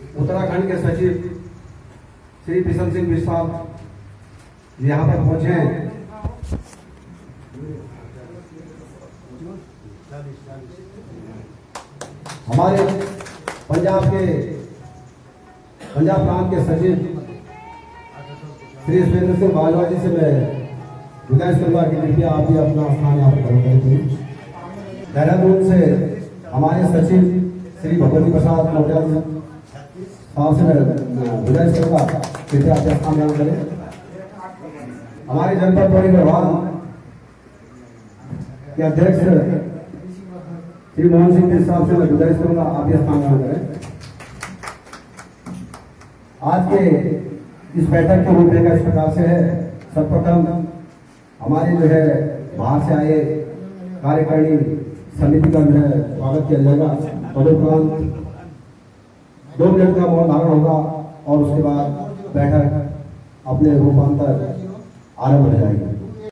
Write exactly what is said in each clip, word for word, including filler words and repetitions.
उत्तराखंड के सचिव श्री बिशन सिंह बिष्ट साहब यहाँ पर पहुंचे हैं। हमारे पंजाब के पंजाब प्रांत के सचिव श्री सुरेंद्र सिंह बाजवा जी से मैं गुजारिश करूंगा कि कृपया आप भी अपना स्थान यहाँ पर ग्रहण करें। देहरादून से हमारे सचिव श्री भगवती प्रसाद मोटिया साहब से मैं गुजारिश करूंगा कृपया अपना स्थान ग्रहण करें। हमारे जनपद परिवहन के अध्यक्ष श्री मोहन सिंह बिष्ट साहब से मैं गुजारिश करूंगा आप भी स्थान ग्रहण करें। आज के इस बैठक की रूपरेखा इस प्रकार से है। सर्वप्रथम हमारे जो है बाहर से आए कार्यकारिणी समिति का जो है स्वागत किया जाएगा। तदुपरांत दो मिनट का मौन धारण होगा और उसके बाद बैठक अपने रूपांतर आरंभ हो जाएगी।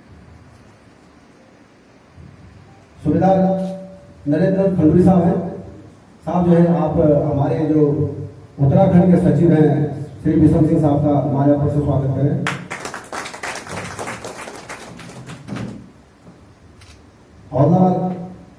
सुबेदार नरेंद्र खंडूरी साहब हैं। साहब जो है आप हमारे जो उत्तराखंड के सचिव हैं श्री बिशन सिंह साहब का माल्यार्पण से स्वागत करें। हौलदार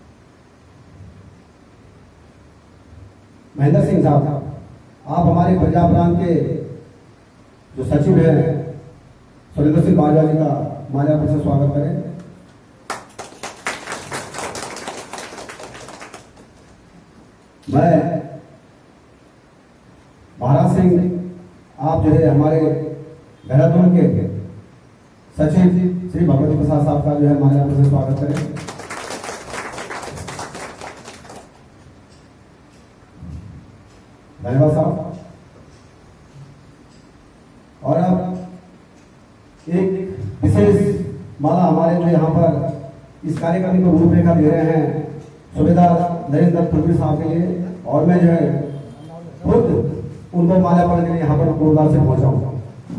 महेंद्र सिंह साहब आप हमारे पंजाब प्रांत के जो सचिव हैं सुरेंद्र सिंह बाजवा जी का माल्यार्पण से स्वागत करें। मैं महाराज सिंह आप जो है हमारे देहरादून के सचिव श्री भगवती प्रसाद साहब का जो है माल्यार्पण से स्वागत करें। धन्यवाद साहब। और अब एक विशेष माला हमारे जो यहाँ पर इस कार्यक्रम को रूपरेखा दे रहे हैं सुबेदार नरेंद्र खंडूरी साहब के लिए, और मैं जो है खुद उनको माल्यार्पण के लिए यहाँ पर कोरबा से पहुंचा हूँ।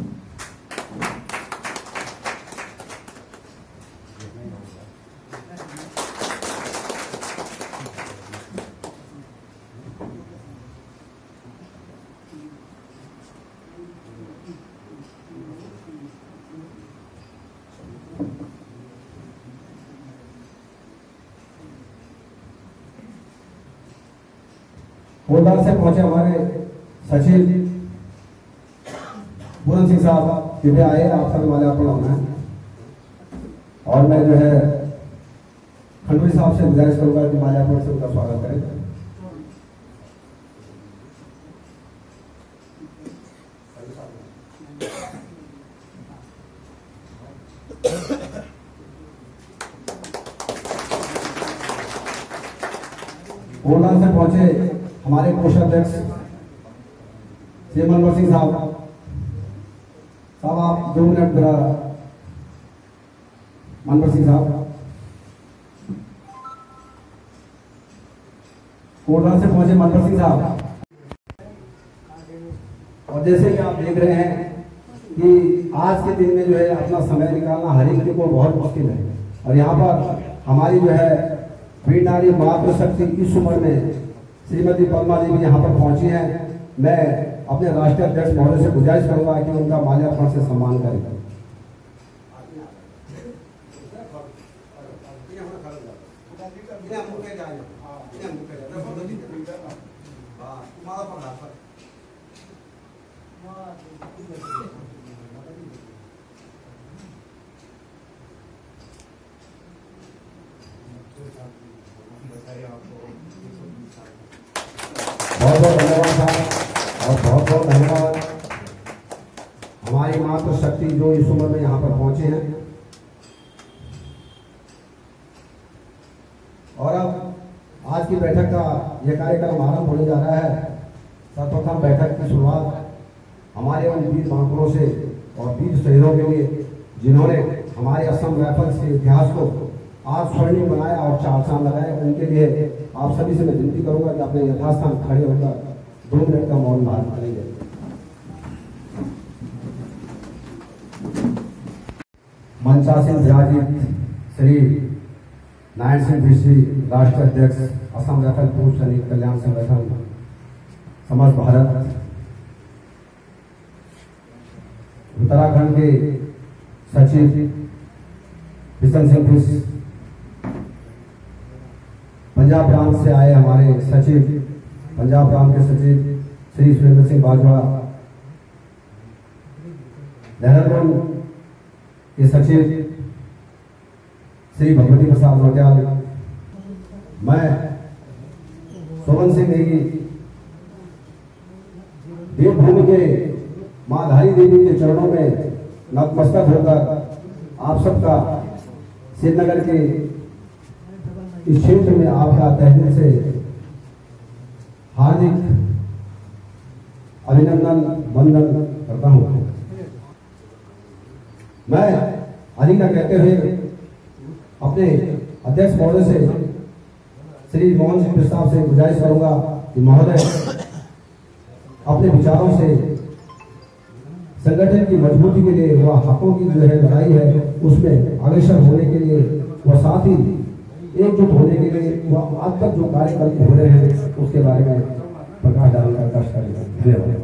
कोरबा से पहुंचे हमारे सचिव पूरन सिंह साहब कृपया आए, आप सब माल्यार्पण होना है। और मैं जो है खंडूरी साहब से गुजारिश करूंगा कि माल्यार्पण से उनका स्वागत करें। कोरबा से पहुंचे हमारे कोषाध्यक्ष श्री मनोहर सिंह साहब साहब आप दो मिनट मेरा मनोहर सिंह साहब कोरबा से पहुंचे मनोहर सिंह साहब। और जैसे कि आप देख रहे हैं कि आज के दिन में जो है अपना समय निकालना हर एक को बहुत मुश्किल है, और यहाँ पर हमारी जो है वीर नारी मातृशक्ति इस उम्र में श्रीमती पद्मा जी भी यहाँ पर पहुंची हैं। मैं अपने राष्ट्रीय अध्यक्ष महोदय से गुजारिश करूंगा कि उनका माल्यार्पण से सम्मान करें। बहुत बहुत धन्यवाद साहब, और बहुत बहुत धन्यवाद हमारी मातृशक्ति जो इस उम्र में यहाँ पर पहुंचे हैं। और अब आज की बैठक का यह कार्यक्रम आरंभ होने जा रहा है। सर्वप्रथम बैठक की शुरुआत हमारे उन वीर बहादुरों से और वीर शहीदों के लिए जिन्होंने हमारे असम राइफल्स के इतिहास को आज स्वर्णिम बनाया और चार चांद लगाए, उनके लिए आप सभी से मैं विनती करूंगा कि अपने यथास्थान खड़े होकर दो मिनट का मौन धारण करेंगे। मंचासीन विराजित श्री नारायण सिंह बिष्ट राष्ट्रीय अध्यक्ष असम राइफल पूर्व सैनिक कल्याण संगठन समस्त भारत, उत्तराखंड के सचिव बिशन सिंह घोष, पंजाब प्रांत से आए हमारे सचिव, पंजाब प्रांत के सचिव श्री सुरेंद्र सिंह बाजवा, देहरादून के सचिव श्री भगवती प्रसाद नौटियाल, मैं सोमन सिंह नेगी देवभूमि के मां धारी देवी के चरणों में नतमस्तक होकर आप सबका श्रीनगर के इस क्षेत्र में आपका तहे दिल से हार्दिक अभिनंदन वंदन करता हूं। मैं अधिक न कहते हुए अपने अध्यक्ष महोदय से श्री मोहन सिंह प्रसाद से गुजारिश करूंगा कि महोदय अपने विचारों से संगठन की मजबूती के लिए वह हकों की जो है लड़ाई है उसमें अग्रसर होने के लिए वह साथ ही एकजुट होने के लिए वह आज तक जो कार्यक्रम हो रहे हैं उसके बारे में प्रकाश डालने का कष्ट करेगा। धन्यवाद।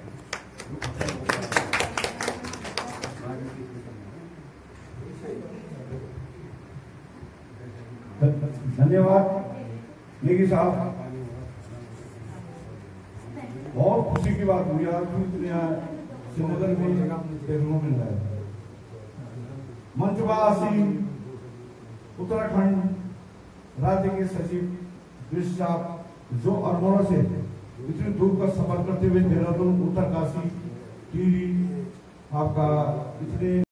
धन्यवाद नेगी साहब, बहुत खुशी की बात हुई आज श्रीनगर में देखने मिल रहा है। मंचवासी उत्तराखंड राज्य के सचिव ऋषि साहब जो अल्मोड़ा से इतनी दूर का सफर करते हुए देहरादून उत्तरकाशी टीरी आपका इतने